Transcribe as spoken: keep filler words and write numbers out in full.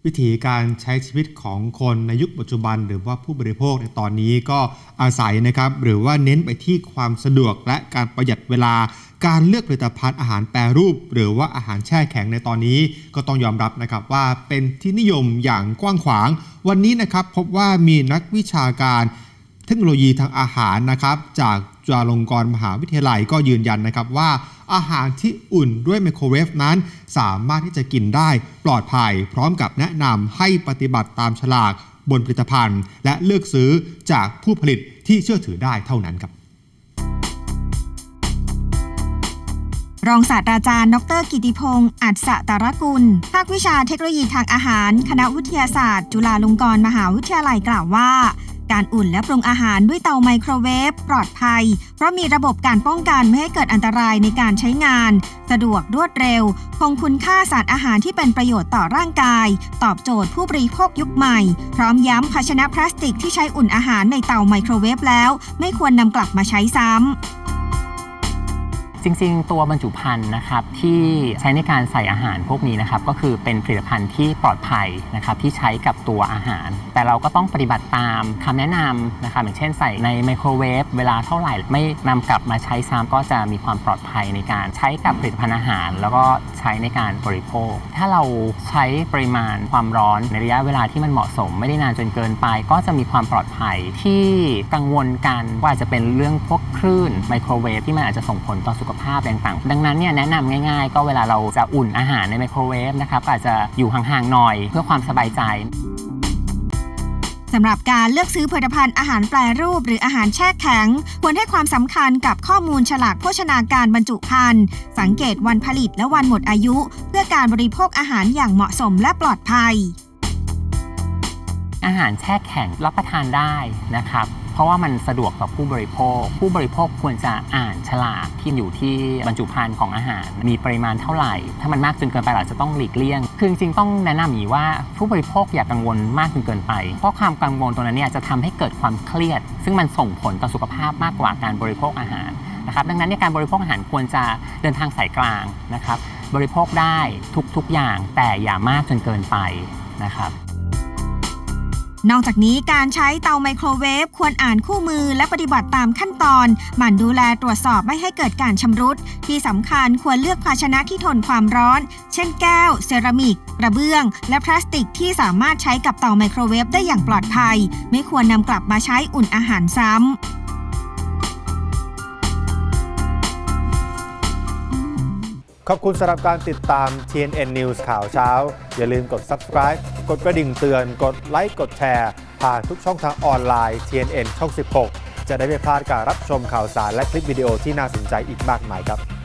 วิธีการใช้ชีวิตของคนในยุคปัจจุบันหรือว่าผู้บริโภคในตอนนี้ก็อาศัยนะครับหรือว่าเน้นไปที่ความสะดวกและการประหยัดเวลาการเลือกผลิตภัณฑ์อาหารแปรรูปหรือว่าอาหารแช่แข็งในตอนนี้ก็ต้องยอมรับนะครับว่าเป็นที่นิยมอย่างกว้างขวางวันนี้นะครับพบว่ามีนักวิชาการเทคโนโลยีทางอาหารนะครับจากจุฬาลงกรณ์มหาวิทยาลัยก็ยืนยันนะครับว่าอาหารที่อุ่นด้วยไมโครเวฟนั้นสามารถที่จะกินได้ปลอดภัยพร้อมกับแนะนำให้ปฏิบัติตามฉลากบนผลิตภัณฑ์และเลือกซื้อจากผู้ผลิตที่เชื่อถือได้เท่านั้นครับรองศาสตราจารย์ดรกิติพงศ์อัศตรกุลภาควิชาเทคโนโลยีทางอาหารคณะวิทยาศาสตร์จุฬาลงกรณ์มหาวิทยาลัยกล่าวว่าการอุ่นและปรุงอาหารด้วยเตาไมโครเวฟปลอดภัยเพราะมีระบบการป้องกันไม่ให้เกิดอันตรายในการใช้งานสะดวกรวดเร็วคงคุณค่าสารอาหารที่เป็นประโยชน์ต่อร่างกายตอบโจทย์ผู้บริโภคยุคใหม่พร้อมย้ำภาชนะพลาสติกที่ใช้อุ่นอาหารในเตาไมโครเวฟแล้วไม่ควรนำกลับมาใช้ซ้ำจริงๆตัวบรรจุภัณฑ์นะครับที่ใช้ในการใส่อาหารพวกนี้นะครับก็คือเป็นผลิตภัณฑ์ที่ปลอดภัยนะครับที่ใช้กับตัวอาหารแต่เราก็ต้องปฏิบัติตามคำแนะนำนะครับอย่างเช่นใส่ในไมโครเวฟเวลาเท่าไหร่ไม่นำกลับมาใช้ซ้ำก็จะมีความปลอดภัยในการใช้กับผลิตภัณฑ์อาหารแล้วก็ใช้ในการบริโภคถ้าเราใช้ปริมาณความร้อนในระยะเวลาที่มันเหมาะสมไม่ได้นานจนเกินไปก็จะมีความปลอดภัยที่กังวลกันว่าจะเป็นเรื่องพวกคลื่นไมโครเวฟที่มันอาจจะส่งผลต่อสุขภาพต่างๆดังนั้นเนี่ยแนะนำง่ายๆก็เวลาเราจะอุ่นอาหารในไมโครเวฟนะครับอาจจะอยู่ห่างๆหน่อยเพื่อความสบายใจสำหรับการเลือกซื้อผลิตภัณฑ์อาหารแปรรูปหรืออาหารแช่แข็งควรให้ความสำคัญกับข้อมูลฉลากโภชนาการบรรจุภัณฑ์สังเกตวันผลิตและวันหมดอายุเพื่อการบริโภคอาหารอย่างเหมาะสมและปลอดภัยอาหารแช่แข็งรับประทานได้นะครับเพราะว่ามันสะดวกต่อผู้บริโภคผู้บริโภคควรจะอ่านฉลากที่อยู่ที่บรรจุภัณฑ์ของอาหารมีปริมาณเท่าไหร่ถ้ามันมากจนเกินไปอาจจะต้องหลีกเลี่ยงคือจริงๆต้องแนะนำอย่างนี้ว่าผู้บริโภคอย่ากังวลมากจนเกินไปเพราะความกังวลตรงนั้นเนี่ยจะทำให้เกิดความเครียดซึ่งมันส่งผลต่อสุขภาพมากกว่าการบริโภคอาหารนะครับดังนั้นในการบริโภคอาหารควรจะเดินทางสายกลางนะครับบริโภคได้ทุกๆอย่างแต่อย่ามากจนเกินไปนะครับนอกจากนี้การใช้เตาไมโครเวฟควรอ่านคู่มือและปฏิบัติตามขั้นตอนหมั่นดูแลตรวจสอบไม่ให้เกิดการชำรุดที่สำคัญควรเลือกภาชนะที่ทนความร้อนเช่นแก้วเซรามิกกระเบื้องและพลาสติกที่สามารถใช้กับเตาไมโครเวฟได้อย่างปลอดภัยไม่ควรนำกลับมาใช้อุ่นอาหารซ้ำขอบคุณสำหรับการติดตาม ที เอ็น เอ็น News ข่าวเช้าอย่าลืมกด Subscribe กดกระดิ่งเตือนกดไลค์กดแชร์ผ่านทุกช่องทางออนไลน์ ที เอ็น เอ็น ช่อง สิบหกจะได้ไม่พลาดการรับชมข่าวสารและคลิปวิดีโอที่น่าสนใจอีกมากมายครับ